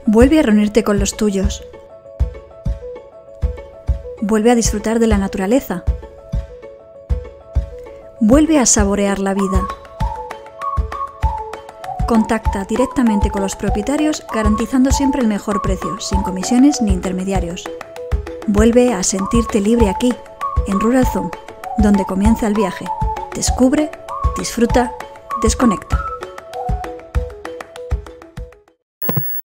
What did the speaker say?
Vuelve a reunirte con los tuyos. Vuelve a disfrutar de la naturaleza. Vuelve a saborear la vida. Contacta directamente con los propietarios garantizando siempre el mejor precio, sin comisiones ni intermediarios. Vuelve a sentirte libre aquí, en Rural Zoom, donde comienza el viaje. Descubre, disfruta, desconecta.